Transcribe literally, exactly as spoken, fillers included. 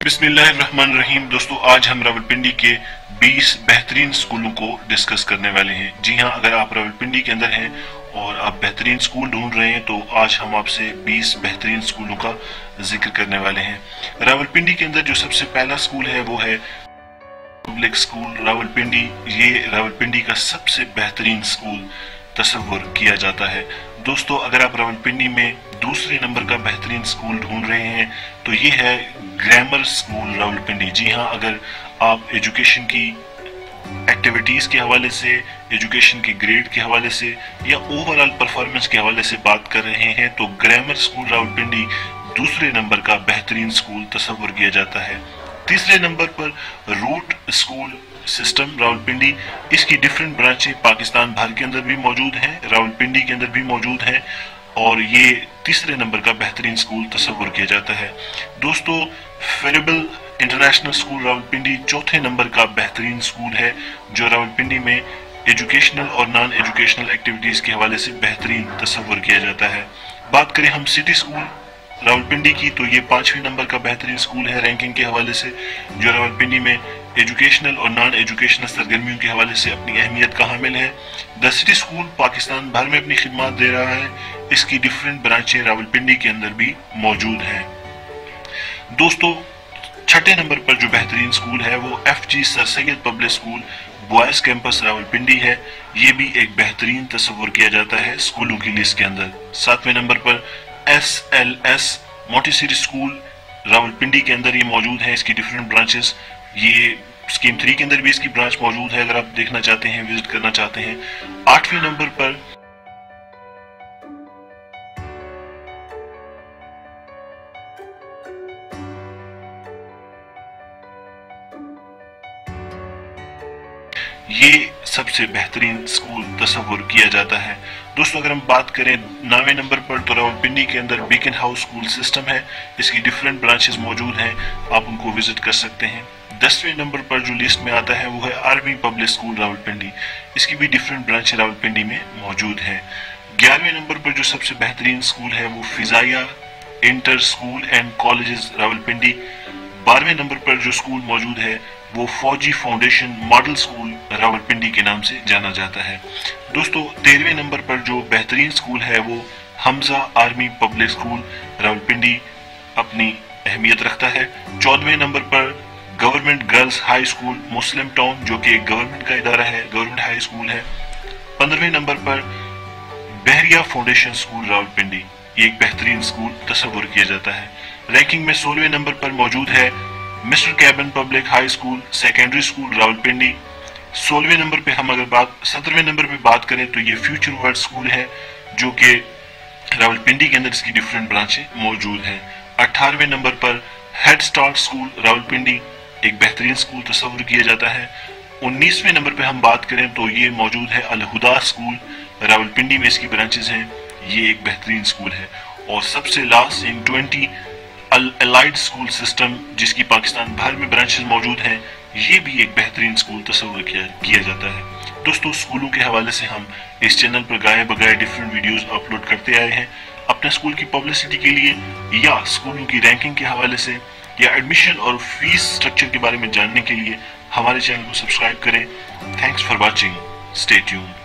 बिस्मिल्लाहिर्रहमानिर्रहीम। दोस्तों, आज हम रावलपिंडी के बीस बेहतरीन स्कूलों को डिस्कस करने वाले हैं। जी हाँ, अगर आप रावलपिंडी के अंदर हैं और आप बेहतरीन स्कूल ढूंढ रहे हैं तो आज हम आपसे बीस बेहतरीन स्कूलों का जिक्र करने वाले हैं। रावलपिंडी के अंदर जो सबसे पहला स्कूल है वो है पब्लिक स्कूल रावलपिंडी। ये रावलपिंडी का सबसे बेहतरीन स्कूल तस्वुर किया जाता है। दोस्तों, अगर आप रावलपिंडी में दूसरे नंबर का बेहतरीन स्कूल ढूंढ रहे हैं तो ये है ग्रामर स्कूल रावलपिंडी। जी हाँ, अगर आप एजुकेशन की एक्टिविटीज के हवाले से, एजुकेशन के ग्रेड के हवाले से या ओवरऑल परफॉर्मेंस के हवाले से बात कर रहे हैं तो ग्रामर स्कूल रावलपिंडी दूसरे नंबर का बेहतरीन स्कूल तस्वुर किया जाता है। तीसरे नंबर पर रूट स्कूल सिस्टम रावलपिंडी। इसकी डिफरेंट ब्रांचें पाकिस्तान भर के अंदर भी मौजूद हैं, रावलपिंडी के अंदर भी मौजूद हैं और ये तीसरे नंबर का बेहतरीन स्कूल तस्वुर किया जाता है। दोस्तों, फेरेबल इंटरनेशनल स्कूल रावलपिंडी चौथे नंबर का बेहतरीन स्कूल है जो रावलपिंडी में एजुकेशनल और नॉन एजुकेशनल एक्टिविटीज के हवाले से बेहतरीन तस्वुर किया जाता है। बात करें हम सिटी स्कूल रावलपिंडी की तो ये पांचवें नंबर का बेहतरीन स्कूल है रैंकिंग के हवाले से, जो रावलपिंडी में एजुकेशनल और नॉन एजुकेशनल सरगर्मियों के हवाले से अपनी अहमियत का हामिल है। द सिटी स्कूल पाकिस्तान भर में अपनी खिदमत दे रहा है। इसकी डिफरेंट ब्रांचें रावलपिंडी के अंदर भी मौजूद हैं। दोस्तों, छठे नंबर पर जो बेहतरीन स्कूल है वो F G sir Syed public school boys campus Rawalpindi है। ये भी एक बेहतरीन तस्वुर किया जाता है स्कूलों की लिस्ट के अंदर। सातवें नंबर पर S L S Montessori school Rawalpindi के अंदर ये मौजूद है। इसकी डिफरेंट ब्रांचेस, ये स्कीम थ्री के अंदर भी इसकी ब्रांच मौजूद है अगर आप देखना चाहते हैं, विजिट करना चाहते हैं। आठवें नंबर पर ये सबसे बेहतरीन स्कूल तस्वुर किया जाता है। दोस्तों, अगर हम बात करें नौवें नंबर पर तो रावलपिंडी के अंदर बीकन हाउस स्कूल सिस्टम है। इसकी डिफरेंट ब्रांचेस मौजूद हैं, आप उनको विजिट कर सकते हैं। दसवें नंबर पर जो लिस्ट में आता है वो है आर्मी पब्लिक स्कूल रावलपिंडी। इसकी भी डिफरेंट ब्रांचें रावलपिंडी में मौजूद हैं। ग्यारहवें नंबर पर जो सबसे बेहतरीन स्कूल है वो Fazaia inter school and colleges Rawalpindi. बारहवें नंबर पर जो स्कूल मौजूद है वो फौजी फाउंडेशन मॉडल स्कूल रावलपिंडी के नाम से जाना जाता है। दोस्तों, तेरहवें नंबर पर जो बेहतरीन स्कूल है वो Hamza army public school Rawalpindi अपनी अहमियत रखता है। चौदहवें नंबर पर government girls high school Muslim Town, जो कि एक गवर्नमेंट का इदारा है, गवर्नमेंट हाई स्कूल है। पंद्रहवें नंबर पर बहरिया फाउंडेशन स्कूल रावलपिंडी, ये एक बेहतरीन स्कूल तस्वुर किया जाता है। रैंकिंग में सोलहवें नंबर पर मौजूद है mister cabin public high school secondary school Rawalpindi. सोलहवें नंबर पे हम अगर बात सत्रहवें नंबर पे बात करें तो ये फ्यूचर वर्ल्ड स्कूल है जो कि रावलपिंडी के अंदर इसकी डिफरेंट ब्रांचें मौजूद हैं। अठारहवें नंबर पर हेड स्टार्ट स्कूल रावलपिंडी, एक बेहतरीन स्कूल तस्वुर किया जाता है। उन्नीसवें नंबर पे हम बात करें तो ये मौजूद है अल हुदा स्कूल रावलपिंडी में इसकी ब्रांचेस हैं, ये एक बेहतरीन स्कूल है। और सबसे last in twenty Allied school system, जिसकी पाकिस्तान भर में ब्रांचेस मौजूद हैं, ये भी एक बेहतरीन स्कूल तस्वुर किया, किया जाता है। दोस्तों, स्कूलों के हवाले से हम इस चैनल पर गाए बगाए डिफरेंट वीडियोस अपलोड करते आए हैं। अपने स्कूल की पब्लिसिटी के लिए या स्कूलों की रैंकिंग के हवाले से या एडमिशन और फीस स्ट्रक्चर के बारे में जानने के लिए हमारे चैनल को सब्सक्राइब करें। Thanks for watching, stay tuned.